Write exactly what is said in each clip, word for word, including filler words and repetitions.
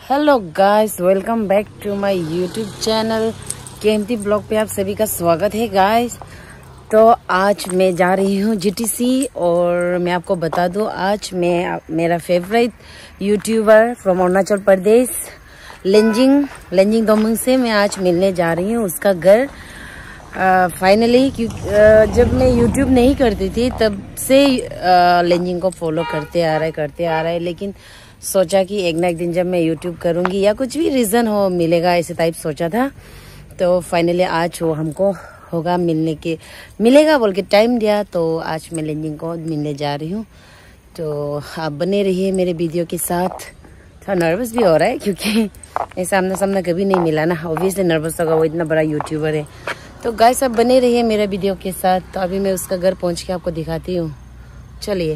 Hello guys, welcome back to my YouTube channel KMT blog पे आप सभी का स्वागत है गाइस। तो आज मैं जा रही हूँ जीटीसी और मैं आपको बता दूँ, आज मैं मेरा favourite YouTuber from Arunachal Pradesh Lenjing Lenjing Domung से मैं आज मिलने जा रही हूँ उसका घर। फाइनली uh, uh, जब मैं यूट्यूब नहीं करती थी तब से uh, लेंजिंग को फॉलो करते आ रहे करते आ रहे लेकिन सोचा कि एक ना एक दिन जब मैं यूट्यूब करूंगी या कुछ भी रीज़न हो मिलेगा, ऐसे टाइप सोचा था। तो फाइनली आज वो हमको होगा मिलने के मिलेगा बोल के टाइम दिया, तो आज मैं लेंजिंग को मिलने जा रही हूँ। तो आप बने रहिए मेरे वीडियो के साथ। थोड़ा नर्वस भी हो रहा है क्योंकि ऐसा आमना सामना कभी नहीं मिला ना, ऑब्वियसली नर्वस होगा, वो इतना बड़ा यूट्यूबर है। तो गाइस आप बने रहिए मेरे वीडियो के साथ। तो अभी मैं उसका घर पहुँच के आपको दिखाती हूँ, चलिए।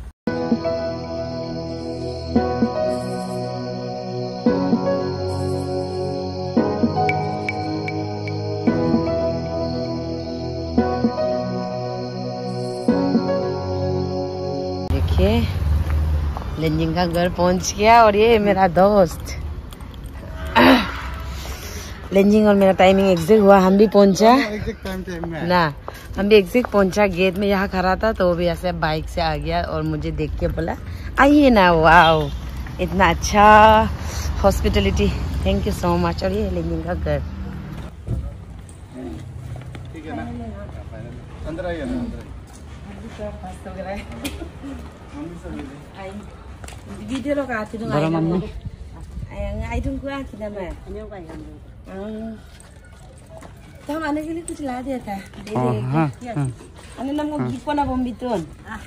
लेंजिंग का घर पहुंच गया और ये मेरा दोस्त लेंजिंग और मेरा टाइमिंग एग्जैक्ट हुआ। हम भी पहुंचा ना हम भी एग्जैक्ट पहुंचा, गेट में यहाँ खड़ा था तो वो भी ऐसे बाइक से आ गया और मुझे देख के बोला आइए ना। वाओ, इतना अच्छा hospitality, thank you so much. और ये लेंजिंग का घर, ठीक है ना, अंदर आइए ना, video lo ka tidung ay mo ay ay tung ko aki na ma anyo ka yan tama ano gili ko sila dia ta de de ano na mo gipo na bombiton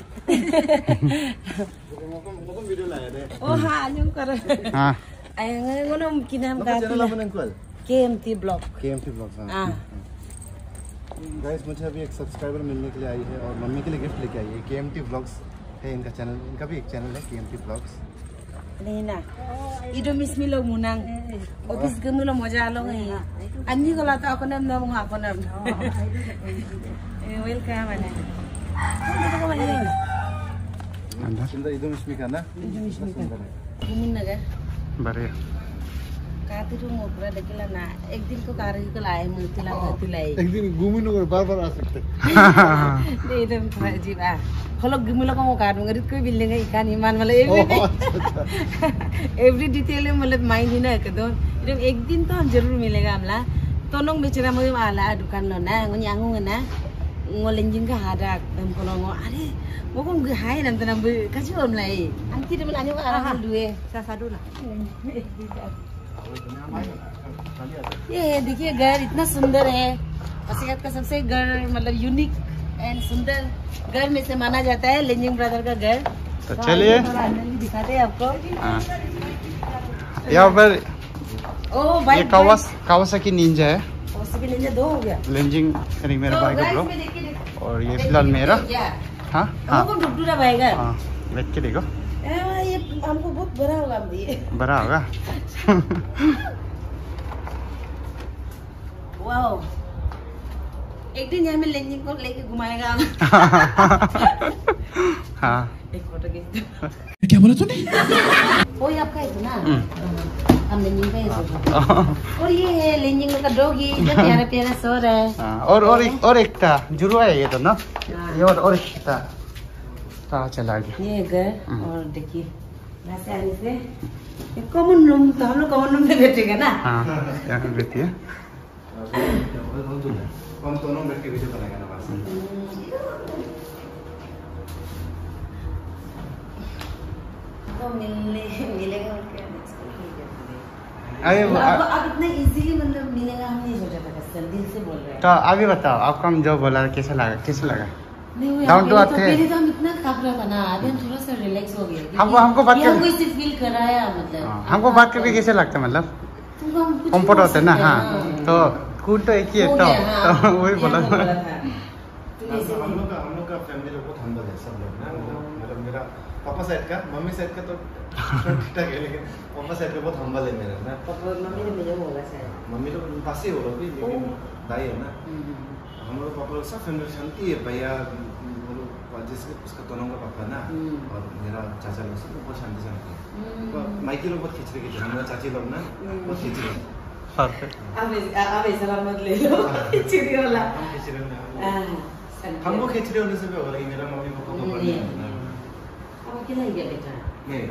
mo ko video la de oh ha anyo kara ha ay ngono kinam ka KMT blog KMT blog हां guys, मुझे अभी एक subscriber मिलने के लिए आई है और mummy के लिए गिफ्ट लेके आई है। केएमटी ब्लॉग्स है इनका चैनल, इनका भी एक चैनल है केएमटी ब्लॉग्स। नहीं ना इडो मिसमी लोग मुनांग ऑफिस गनु लो मजा लो गई अन्नी को लाता को नाम नाम को नाम वेलकम आने अंदर इडो मिसमी का ना इडो मिसमी का घूमिन ना बढ़िया काती तो मोकरा देखला ना एक दिन को कार को लाए मुतिला मुतिला एक दिन घूमिन को बार बार आ सकते दे एकदम जी बा हलो घूमिला को कार में गरीब कोई बिल्डिंग है इकान ईमान वाला एवरी एवरी डिटेल मतलब माइंड ही ना एकदम एकदम एक दिन तो हम जरूर मिलेगा हमला तो नोंग बेचारा मुझे आला दुकान लो ना ngoni angu ना ngolenjing ka hada हम को लो अरे वो को हाय नम तना kasi om lai anti de menanyo ka arah duwe sa sadu lah ये देखिए घर इतना सुंदर है, पासीघाट का सबसे घर मतलब यूनिक एंड सुंदर घर में से माना जाता है लेंजिंग ब्रदर का घर। तो चलिए दिखाते हैं आपको। यहाँ पर ओ ये कावास कावासाकी निंजा है, कावासाकी निंजा दो हो गया। लेंजिंग यानी मेरा भाई का ब्रो, और ये फिलहाल मेरा। हाँ हाँ हाँ देख के देखो, ये हमको बहुत बड़ा होगा, बड़ा होगा। वाओ, एक दिन यहाँ में लेंजिंग को लेके घुमाएगा। हाँ एक फोटो खींच। क्या बोला तूने? वो ये आपका है ना, हम लेंजिंग का है। और ये है लेंजिंग का डॉगी जो प्यारा प्यारा सो रहा है। और और एक और एक था जुड़वा है ये तो ना, ये और और एक था कहाँ चला गया ये घर। और देखिए वैसे आने से कॉमन रूम, तो हम लोग कॉमन रूम में बैठेंगे ना। हाँ यहाँ बैठिए, हम दोनों बैठ के वीडियो बनाएंगे ना बस। तो मिलने मिलेगा अरे अब अब इतना इजीली मतलब मिलेगा हम नहीं सोचा था, दिल से बोल रहे हैं। तो अभी बताओ आपको हम जो बोला कैसा लगा, कैसा लगा? नहीं डाउन टू अर्थ है। पहले तो हम इतना कांप रहा था ना, अभी हम थोड़ा सा रिलैक्स हो गए। हमको हमको बात हमको इसे फील कराया, मतलब हमको बात करके कैसे लगता है, मतलब कंफर्ट होता है ना। हाँ तो कूल तो एक ही है, तो वही बोला। हम लोग का हम लोग का फैमिली लोग बहुत हम्बल है सब लोग ना, मतलब मेरा पापा साइड का, मम्मी साइड का तो ठीक ठाक है, लेकिन पापा साइड का बहुत हम्बल है मेरा ना। पापा मम्मी ने मुझे बोला शायद, मम्मी तो पास ही हो रहा भी, लेकिन दाई है ना। हम लोग पापा लोग सब फैमिली शांति है भैया, जिसके उसका दोनों का पापा ना और मेरा चाचा लोग सब बहुत शांति शांति है। तो माइकी लोग बहुत खिंच रहे खिंच रहे, मेरा चाची लोग ना बहुत खिंच रहे। अब अब ऐसा मत ले लो खिचड़ी वाला। हम खिंच रहे हैं, हमको खिंच रहे होने से भी होगा, मेरा मम्मी पापा को पढ़ने है। अब अकेला ही गया बेटा? नहीं,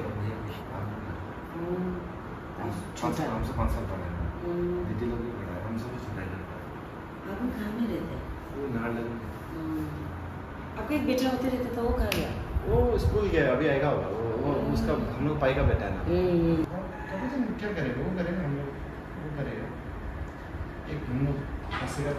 छोटा हमसे पाँच साल बड़ा है, दीदी लोग भी बड़ा है, हमसे भी छोटा है। आप कहाँ में रहते हैं? वो नाहरलगुन। आपका एक बेटा होते रहते था, वो कहाँ गया? वो स्कूल गया, अभी आएगा होगा। वो, वो उसका हम लोग पाई का बेटा है ना। तो तो क्या करेगा वो, करेगा हम लोग वो करेगा। एक हम लोग हंसेगा।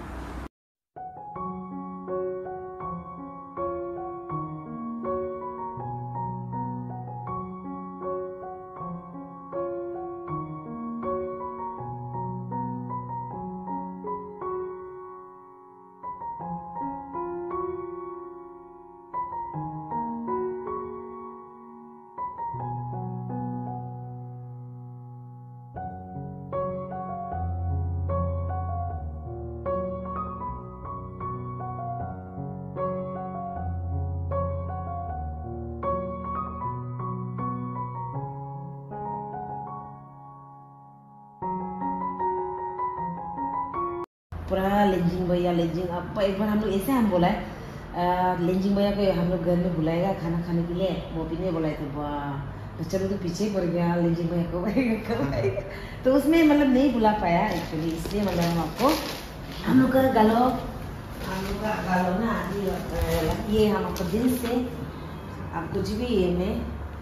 पूरा लेंजिंग भैया लेंजिंग अब एक बार हम लोग ऐसे हम बोला है लेंजिंग भैया को हम लोग घर में बुलाएगा खाना खाने के लिए। मोपी ने बोला तो वाह बच्चा लोग तो पीछे पड़ गया, लेंजिंग भैया को आएगा कब आएगा, तो उसमें मतलब नहीं बुला पाया एक्चुअली, इसलिए मतलब हम आपको हम लोग का गालो हम लोग का गालो ना ये हम आपको दिल से आप कुछ भी ये में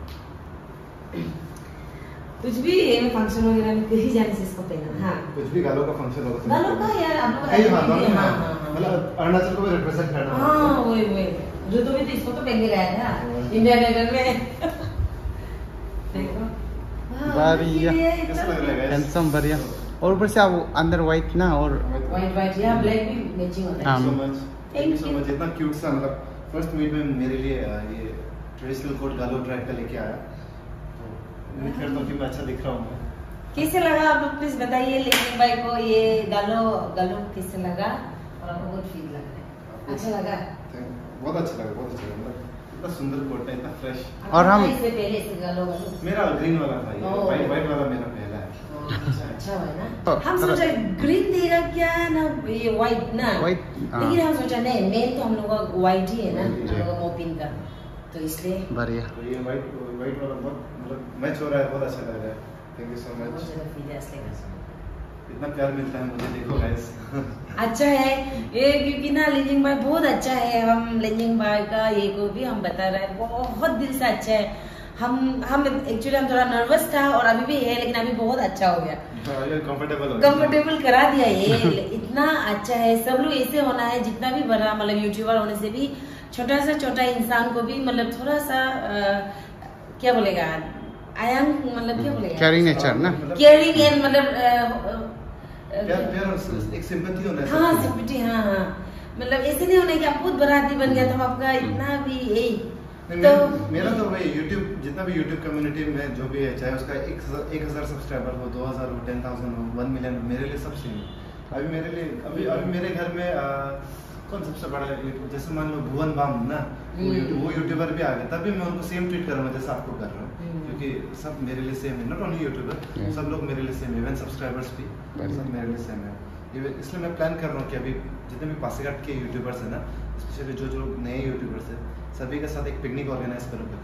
कुछ भी ये फंक्शन वगैरह में कहीं जाने से इसको पहना। हाँ कुछ भी गालों का फंक्शन होगा, गालों का यार आप लोग मतलब अरुणाचल को भी रिप्रेजेंट करना। हाँ वही वही जो तो भी तो इसको तो पहन के गया था इंडिया गेट में। देखो बढ़िया कैसा लग रहा है हैंडसम बढ़िया, और ऊपर से आप अंदर व्हाइट ना और व्हाइट व्हाइट या ब्लैक भी मैचिंग होता है। So much thank you so much, इतना क्यूट सा मतलब फर्स्ट मीट में मेरे लिए ये ट्रेडिशनल कोट गालो ट्राइब का लेके आया, तो मैं फिर तो कि मैं अच्छा दिख रहा हूँ। कैसे लगा आप लोग प्लीज बताइए लेंजिंग भाई को ये गालो गालो कैसे लगा और आपको बहुत फील लग रहा है? अच्छा लगा? बहुत अच्छा लगा, बहुत अच्छा लगा, मतलब इतना सुंदर कोट है, इतना फ्रेश। और हम इससे पहले से गालो गालो मेरा ग्रीन वाला था, ये वाइट वाइट वाला मेरा पहला है। अच्छा है ना, हम सोचा ग्रीन देगा क्या ना ये व्हाइट ना, लेकिन हम सोचा नहीं मेन तो हम लोग का व्हाइट ही है ना हम लोग मोपिन का, तो इसलिए बढ़िया। तो ये वाइट वाइट वाला बहुत मतलब मैच हो रहा है, बहुत अच्छा लग रहा है। थैंक यू सो मच, इतना प्यार मिलता है मुझे, देखो गाइस। अच्छा है ये क्योंकि ना लेंजिंग भाई बहुत अच्छा है, हम लेंजिंग भाई का ये को भी हम बता रहे हैं बहुत दिल से अच्छा है। हम हम एक्चुअली हम थोड़ा नर्वस था और अभी भी है, लेकिन अभी बहुत अच्छा हो गया, कंफर्टेबल कंफर्टेबल करा दिया ये इतना अच्छा है। सब लोग ऐसे होना है, जितना भी बड़ा मतलब यूट्यूबर होने से भी छोटा सा छोटा इंसान को भी मतलब थोड़ा सा आ, क्या बोलेगा आयंग मतलब क्या बोलेगा केयरिंग नेचर ना, केयरिंग एंड मतलब एक सिंपैथी होना है। हाँ सिंपैथी, हाँ हाँ मतलब ऐसे नहीं होना कि आप खुद बड़ा आदमी बन गया तो आपका इतना भी यही तो मेरा तो भाई यूट्यूब जितना भी यूट्यूब कम्युनिटी में जो भी है, चाहे उसका एक एक हजार सब्सक्राइबर हो, दो हजार हो, टेन थाउजेंड हो, वन मिलियन, मेरे लिए सब सेम है। अभी मेरे लिए अभी अभी मेरे घर में आ, कौन सबसे बड़ा है, जैसे मान लो भुवन बाम ना, वो यूट्यूबर भी आ गया, तब भी मैं उनको सेम ट्रीट करूँगा जैसे आपको कर रहा हूँ, क्योंकि सब मेरे लिए सेम है, नॉट ओनली यूट्यूबर, सब लोग मेरे लिए सेम है, इवन सब्सक्राइबर्स भी सब मेरे लिए सेम है। इसलिए मैं प्लान कर रहा हूँ कि अभी जितने भी पासीघाट के यूट्यूबर्स हैं ना, स्पेशली जो जो नए यूट्यूबर्स हैं, सभी के साथ एक पिकनिक ऑर्गेनाइज करूँगा,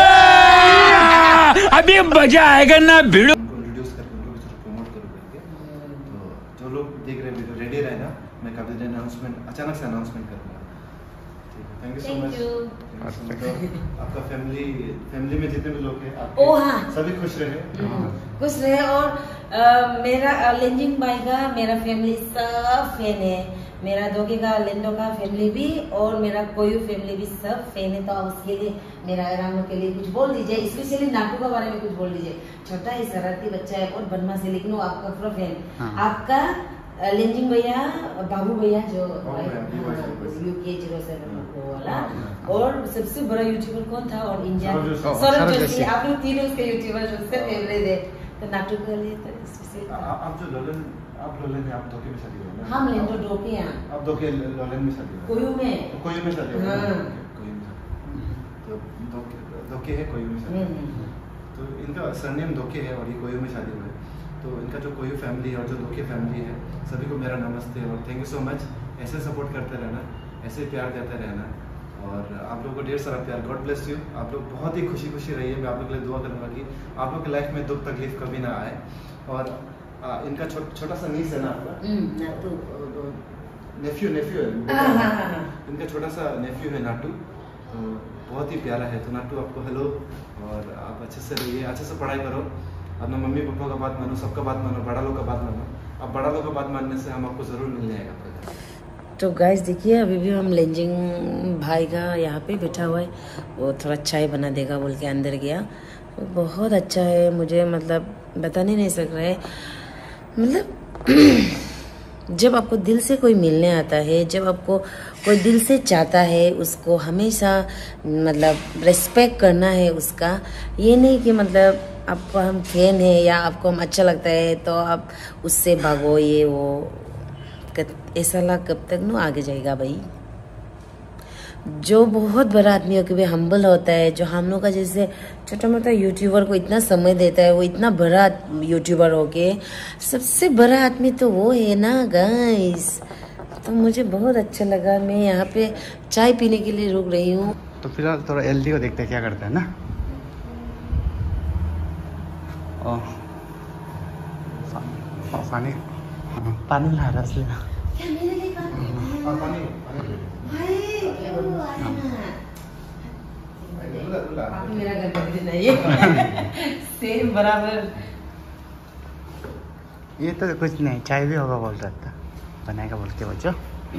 अभी मजा आएगा ना भिड़ो, उनको इंट्रोड्यूस करके उनको भी प्रमोट करूँ करके। तो जो लोग देख रहे हैं वीडियो रेडी रहना, मैं कभी दिन अनाउंसमेंट अचानक से अनाउंसमेंट करूँगा। Thank you so much. आपका फैमिली फैमिली में जितने भी लोग हैं आपके हाँ। सभी खुश रहे, खुश रहे और आ, मेरा लेंजिंग भाई का मेरा फैमिली सब फैन है, मेरा दोगे का लेंडो का फैमिली भी और मेरा कोई फैमिली भी सब फैन है। तो आप उसके लिए मेरा रामो के लिए कुछ बोल दीजिए, स्पेशली नाटू के बारे में कुछ बोल दीजिए। छोटा है, शरारती बच्चा है, बहुत बदमाश है, लेकिन वो आपका पूरा फैन। आपका लेंजिंग भैया बाबू भैया जो यूके जीरो सेवन वाला, और सबसे बड़ा यूट्यूबर कौन था और इंडिया सौरभ जोशी, आप लोग तीनों उसके यूट्यूबर सबसे फेवरेट है। तो नाटू के लिए तो स्पेशली आप जो लोलन आप लोलन में आप धोखे में शादी हो, हम लेंडो डोके हैं, आप धोखे लोलन में शादी हो, कोयू में कोयू में शादी हो, हाँ। कोयू में धोखे है कोयू में शादी। तो इनका सरनेम धोखे है और ये कोयू में शादी हुआ है। तो इनका जो कोयू फैमिली है और जो धोखे फैमिली है, सभी को मेरा नमस्ते और थैंक यू सो मच। ऐसे सपोर्ट करते रहना, ऐसे प्यार देते रहना और आप लोगों को ढेर सारा प्यार। God bless you. आप लोग बहुत ही खुशी खुशी रहिए। मैं आप लोग के लिए दुआ करूँगा कि आप लोग की लाइफ में दुख तकलीफ कभी ना आए। और आ, इनका छो, छोटा सा नीस है ना आपका, नेफ्यू नेफ्यू है इनका छोटा सा नेफ्यू है नाटू, तो बहुत ही प्यारा है। तो नाटू आपको हेलो, और आप अच्छे से रहिए, अच्छे से पढ़ाई करो, अपना मम्मी पापा का बात मानो, सबका बात मानो, बड़ा लोग का बात मानो। अब बड़ा लोग का बात मानने से हम आपको ज़रूर मिल जाएगा। तो गाइस देखिए अभी भी हम लेंजिंग भाई का यहाँ पे बैठा हुआ है, वो थोड़ा चाय बना देगा बोल के अंदर गया। वो बहुत अच्छा है, मुझे मतलब बताने नहीं सक रहा है। मतलब जब आपको दिल से कोई मिलने आता है, जब आपको कोई दिल से चाहता है, उसको हमेशा मतलब रिस्पेक्ट करना है उसका। ये नहीं कि मतलब आपको हम फैन है या आपको हम अच्छा लगता है तो आप उससे भागो, ये वो ऐसा ला कब तक नो आगे जाएगा भाई। जो बहुत बड़ा आदमी होकर भी हम्बल होता है, जो हम लोग का जैसे छोटा मोटा यूट्यूबर को इतना समय देता है, वो इतना बड़ा यूट्यूबर होके सबसे बड़ा आदमी तो वो है ना गाइस। तो मुझे बहुत अच्छा लगा। मैं यहाँ पे चाय पीने के लिए रुक रही हूँ। तो फिलहाल थोड़ा एलडी को देखते हैं क्या करता है ना। ओ, पानी पानी ला रहा है मेरा घर कर देना सेम बराबर। ये तो कुछ नहीं, चाय भी होगा बोल रहा था, बनाएगा बोल के बच्चों।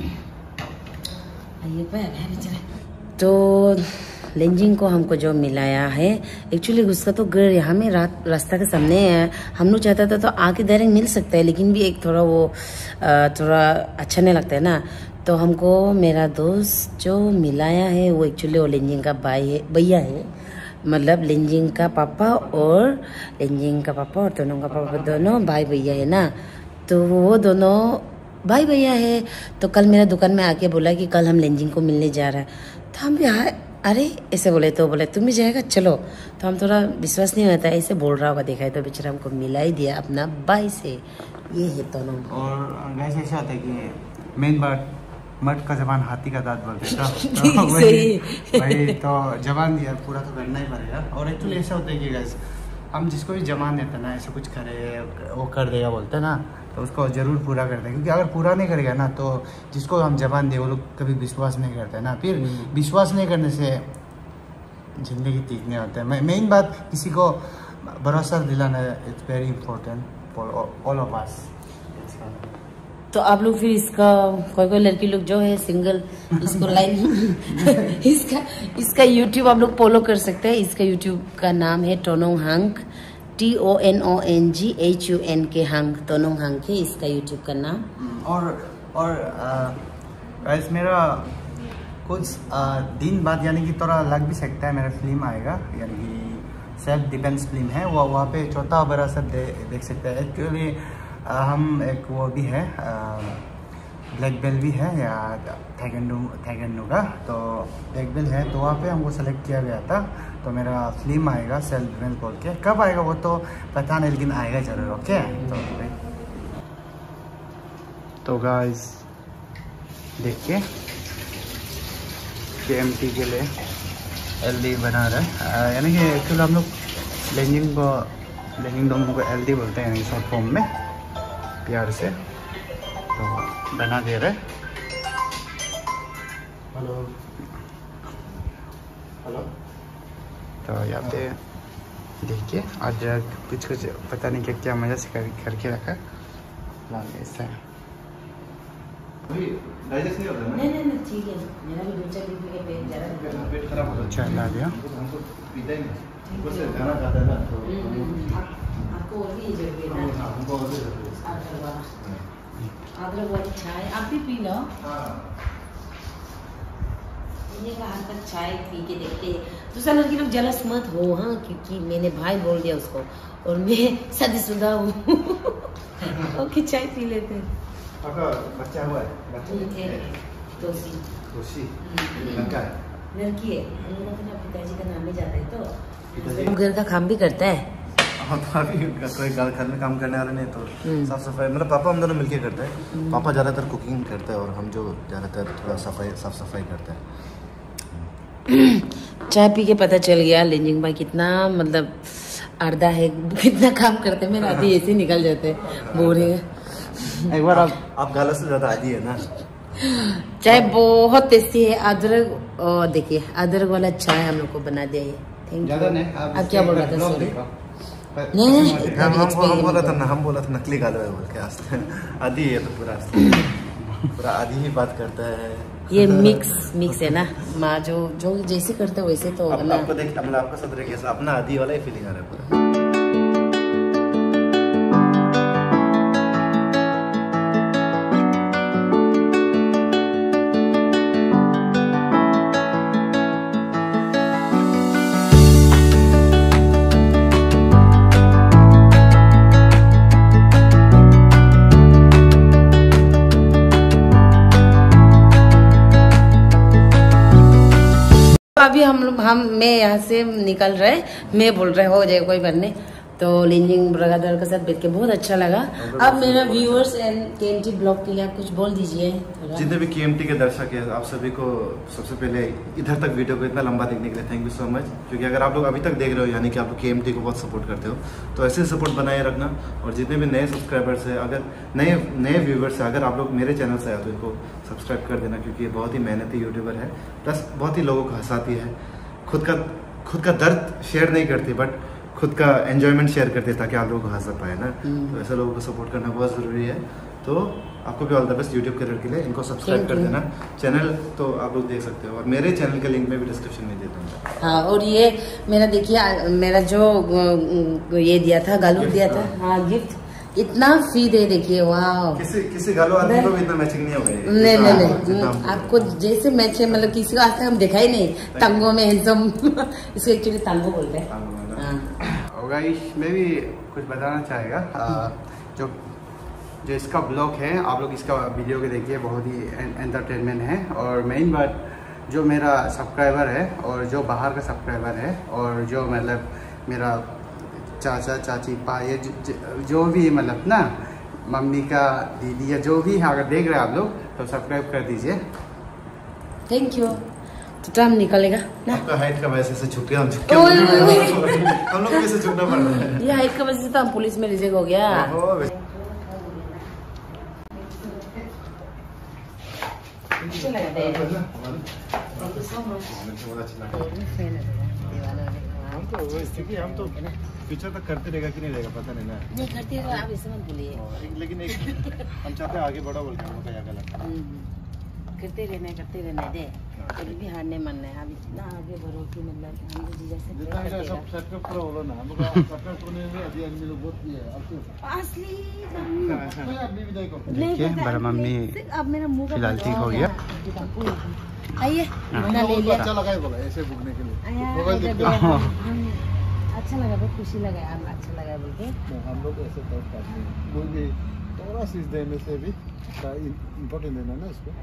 तो लेंजिंग को हमको जो मिलाया है, एक्चुअली उसका तो घर यहाँ में रात रास्ता के सामने है। हम लोग चाहता था तो आके डायरेक्ट मिल सकता है, लेकिन भी एक थोड़ा वो थोड़ा अच्छा नहीं लगता है ना। तो हमको मेरा दोस्त जो मिलाया है वो एक्चुअली वो लेंजिंग का भाई है, भैया है। मतलब लेंजिंग का पापा और लेंजिंग का पापा और दोनों का पापा दोनों भाई भैया है ना। तो वो दोनों भाई भैया है। तो कल मेरा दुकान में आके बोला कि कल हम लेंजिंग को मिलने जा रहा है। तो हम भी हाँ अरे ऐसे बोले, तो बोले तुम भी जाएगा चलो। तो हम थोड़ा विश्वास नहीं होता है, ऐसे बोल रहा होगा देखा है, तो बेचारा हमको मिला ही दिया अपना भाई से। ये है दोनों। और वैसे ऐसा होता है कि मेन बात मर्द का जबान हाथी का दांत बोलते हैं। तो वही वही तो जबान दिया पूरा तो करना ही पड़ेगा। और एक्चुअली ऐसा होता है कि गैस हम जिसको भी जबान देते हैं ना, ऐसा कुछ करे वो कर देगा बोलते हैं ना, तो उसको ज़रूर पूरा करते हैं। क्योंकि अगर पूरा नहीं करेगा ना तो जिसको हम जबान दे वो लोग कभी विश्वास नहीं करते ना। फिर विश्वास नहीं करने से ज़िंदगी तीखने होते हैं। मेन बात किसी को भरोसा दिलाना it's very important for all of us. तो आप लोग फिर इसका कोई कोई लड़की लोग जो है सिंगल, इसको लाइन इसका इसका यूट्यूब आप लोग फॉलो कर सकते हैं। इसका यूट्यूब का नाम है Tonong Hang, T O N O N G H U N K Hang, Tonong Hang है इसका यूट्यूब का नाम। और और गाइस मेरा कुछ आ, दिन बाद यानी कि थोड़ा लग भी सकता है मेरा फिल्म आएगा, यानी कि सेल्फ डिफेंस फिल्म है वो, वहाँ पे छोटा बड़ा सब दे, देख सकते हैं। एक्चुअली हम एक वो भी है ब्लैक बेल्ट भी है या थाईगेंडो थाईगेंडो का, तो ब्लैक बेल्ट है। तो वहाँ पे हमको सेलेक्ट किया गया था। तो मेरा फिल्म आएगा सेल्फ डिफेंस बोल के, कब आएगा वो तो पता नहीं, लेकिन आएगा जरूर। ओके तो तो गाइस देखिए के एम टी के लिए एल डी बना रहे हैं, यानी कि एक्चुअली हम लोग लेंजिंग को लेंजिंग डोम को एल डी बोलते हैं, यानी शॉर्ट फॉर्म में प्यार से। तो बना दे रहे। Hello hello. तो यहाँ पे देखिए आज कुछ कुछ पता नहीं क्या क्या मज़ा से कर, करके रखा ऐसा है। डाइजेस्ट नहीं होता ना? नहीं नहीं ठीक है, मेरा भी दो चार दिन के पेट जा रहा है, पेट खराब हो अच्छा ला दिया। हमको पीता ही नहीं, ऊपर से खाना खाता है ना, तो आपको और भी जरूरी है ना। हमको और भी जरूरी है अदरक वाली चाय आप भी पी लो। हाँ ये का हाथ का चाय पी के देखते हैं। दूसरा लड़की लोग जलस मत हो हाँ, क्योंकि मैंने भाई बोल दिया उसको और मैं शादीशुदा हूँ। ओके चाय पी लेते हैं। आपका बच्चा हुआ है? बच्चा ठीक है। दोषी दोषी लड़का है? लड़की है, पिताजी का नाम भी जाता है तो घर का काम भी करता है। हाँ, तो अभी कोई घर में काम करने वाले नहीं तो साफ सफाई मतलब पापा हम दोनों मिलके करते हैं। पापा ज़्यादातर कुकिंग करते हैं और हम जो ज़्यादातर थोड़ा सफाई साफ सफाई करते हैं। चाय पी के पता चल गया लिंजिंग भाई कितना मतलब अर्धा है, कितना काम करते हैं। मेरा आधी ऐसे निकल जाते हैं बोरे। एक बार आप आप गाला से ज़्यादा आदि है ना। चाय बहुत टेस्टी है। अदरक और देखिए अदरक वाला चाय हम लोग को बना दिया ये। Thank you. आप क्या बोल रहा था? सॉरी नहीं नहीं हम हम बोला था ना हम बोला था नकली गालो है बोल के आस्ते आदि है तो पूरा पूरा आदि ही बात करता है। ये मिक्स मिक्स है ना माँ जो जो जैसे करते हैं वैसे तो आप, आपको देख मतलब आपका सदर कैसा अपना आदि वाला ही फीलिंग आ रहा है पूरा। अभी हम लोग हम मैं यहाँ से निकल रहे, मैं बोल रहे हो जाए कोई बनने तो लिंजिंग ब्रदर के साथ बैठ के बहुत अच्छा लगा। अब मेरा व्यूअर्स एंड केएमटी ब्लॉग के लिए आप कुछ बोल दीजिए। जितने भी केएमटी के दर्शक हैं आप सभी को सबसे पहले इधर तक वीडियो को इतना लंबा देखने के लिए थैंक यू सो मच। क्योंकि अगर आप लोग अभी तक देख रहे हो यानी कि आप लोग केएमटी को बहुत सपोर्ट करते हो तो ऐसे सपोर्ट बनाए रखना। और जितने भी नए सब्सक्राइबर्स हैं अगर नए नए व्यूवर्स हैं अगर आप लोग मेरे चैनल से आए तो इनको सब्सक्राइब कर देना क्योंकि ये बहुत ही मेहनती यूट्यूबर है। प्लस बहुत ही लोगों को हंसाती है, खुद का खुद का दर्द शेयर नहीं करती बट खुद का एंजॉयमेंट शेयर करते ताकि आप लोगों को हंसा पाए ना। तो ऐसे लोगों को सपोर्ट करना बहुत ज़रूरी है। तो आपको भी all the best YouTube career के लिए। इनको सब्सक्राइब कर देना। चैनल तो आप लोग देख सकते हो और मेरे चैनल का लिंक मैं भी डिस्क्रिप्शन में दे दूँगा। हाँ और ये मेरा देखिए मेरा जो ये दिया था गालू दिया था हाँ गिफ्ट इतना फी दे देखिए। वाह किसी किसी गालो आदमी को भी इतना मैचिंग नहीं होगा। नहीं नहीं नहीं आपको जैसे मैच है मतलब किसी को आज तक हम देखा ही नहीं तंगों में हैंडसम इसको एक्चुअली तंगो बोलते हैं। गाइस मैं भी कुछ बताना चाहेगा जो जो इसका ब्लॉग है आप लोग इसका वीडियो के देखिए बहुत ही एंटरटेनमेंट है। और मेन बात जो मेरा सब्सक्राइबर है और जो बाहर का सब्सक्राइबर है और जो मतलब मेरा चाचा चाची पा ये ज, जो भी मतलब ना मम्मी का दीदी या जो भी अगर देख रहे हैं आप लोग तो सब्सक्राइब कर दीजिए। Thank you. तो टाइम निकलेगा ना आपका हाइट का वजह से छुट्टियां हम हम लोग कैसे छुट्टा पड़ रहा है ये हाइट का वजह से तो हम पुलिस में रिजेक्ट हो गया। अच्छा लगा हम तो क्योंकि हम तो फ्यूचर तक करते रहेगा कि नहीं रहेगा पता नहीं ना। नहीं करते रहेगा आप ऐसे मत बोलिए। लेकिन एक हम चाहते हैं आगे बढ़ो बोल के हमको क्या लगता है करते रहना करते रहना दे कभी भी हार नहीं मानना है। अब इतना आगे बढ़ो कि मतलब हम जीजा से सब सब्सक्राइब करो बोलो ना हमको सब्सक्राइब करने में अभी आदमी लोग बहुत ये असली कोई आदमी भी देखो। देखिए मेरा मम्मी अब मेरा मुंह फिलहाल ठीक हो गया। आइए अच्छा लगा है बोला ऐसे भूखने के लिए अच्छा लगा बहुत खुशी लगा यार अच्छा लगा बोल के हम लोग ऐसे टाइप का आदमी कोई भी थोड़ा चीज देने से भी इम्पोर्टेंट देना ना इसको।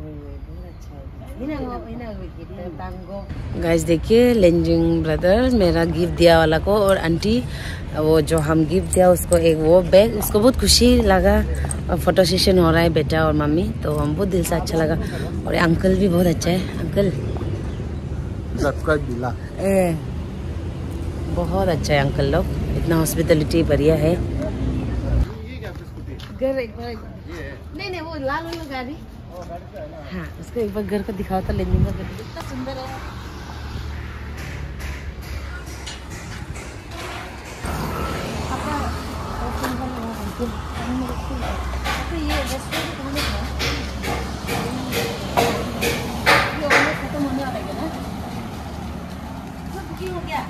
गाइस देखिए लिंजिंग ब्रदर मेरा गिफ्ट दिया वाला को और आंटी वो जो हम गिफ्ट दिया उसको एक वो बैग उसको बहुत खुशी लगा और फोटो सेशन हो रहा है बेटा और मम्मी तो हम बहुत दिल से अच्छा लगा। और अंकल भी बहुत अच्छा है अंकल सब्सक्राइब दिला ए, बहुत अच्छा है अंकल लोग इतना हॉस्पिटलिटी बढ़िया है। घर एक बार नहीं नहीं वो लाल वाला गाड़ी हाँ उसको एक बार घर का दिखाओ तो लेने का कितना सुंदर है। ये खत्म होने वाला है ना बुकिंग हो गया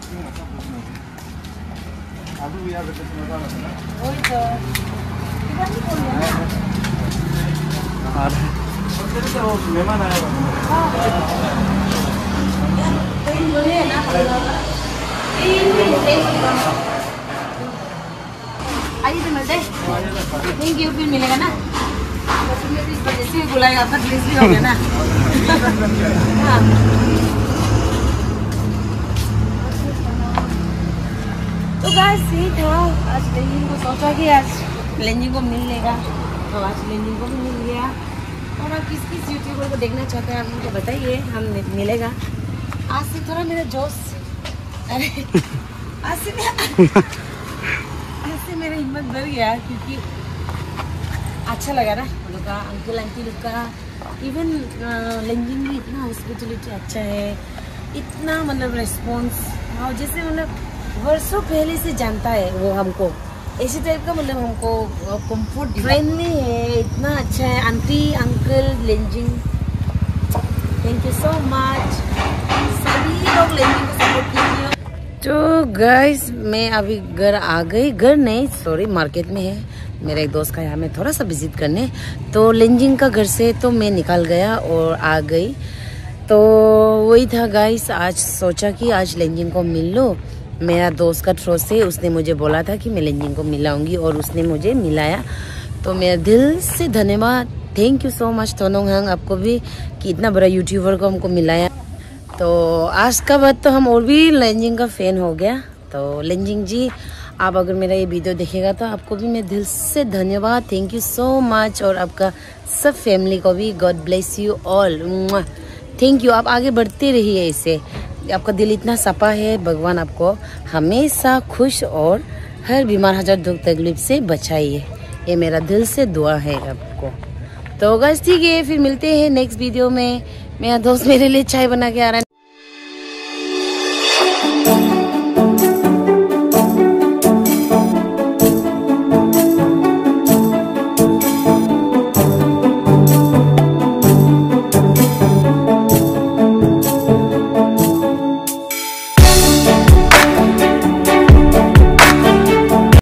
अभी भी यार वही तो मेहमान आया आइए तो मिलते हैं। थैंक यू फिर मिलेगा ना। भी इस वजह से भी बुलाएगा, आपका ड्रेस भी हो गया ना। हाँ। तो गाइस यही था, आज लेंजिंग को सोचा कि आज लेंजिंग को मिल लेगा, तो आज लेंजिंग को भी मिल गया। और आप किस किस यूट्यूबर को देखना चाहते हैं आप मुझे बताइए, हम मिलेगा। आज से थोड़ा मेरा जोश, अरे आज से आज से मेरा हिम्मत बढ़ गया, क्योंकि अच्छा लगा ना उन लोग का, अंकल आंटी लोग का। इवन लेंजिंग भी इतना हॉस्पिटलिटी अच्छा है, इतना मतलब रिस्पॉन्स, और जैसे मतलब वर्षों पहले से जानता है वो हमको, इसी टाइप का मतलब हमको कंफर्ट फ्रेंडली है, इतना अच्छा है। Auntie uncle Lenjing, thank you so much, सभी लोग लेंजिंग को सपोर्ट कीजिए। तो गाइस मैं अभी घर आ गई, घर नहीं सॉरी मार्केट में है, मेरा एक दोस्त का यहाँ में थोड़ा सा विजिट करने, तो लेंजिंग का घर से तो मैं निकल गया और आ गई। तो वही था गाइस, आज सोचा कि आज लेंजिंग को मिल लो। मेरा दोस्त का थ्रो से उसने मुझे बोला था कि मैं लेंजिंग को मिलाऊंगी और उसने मुझे मिलाया, तो मेरा दिल से धन्यवाद, thank you so much Tonong Hang, आपको भी कि इतना बड़ा यूट्यूबर को हमको मिलाया। तो आज का बाद तो हम और भी लेंजिंग का फैन हो गया। तो लेंजिंग जी आप अगर मेरा ये वीडियो देखेगा तो आपको भी मैं दिल से धन्यवाद, थैंक यू सो मच, और आपका सब फैमिली को भी God bless you all, thank you. आप आगे बढ़ते रहिए, इससे आपका दिल इतना सफा है, भगवान आपको हमेशा खुश और हर बीमार हजार दुख तकलीफ से बचाइए, ये मेरा दिल से दुआ है आपको। तो गाइस ठीक है, फिर मिलते हैं नेक्स्ट वीडियो में। मेरा दोस्त मेरे लिए चाय बना के आ रहा है।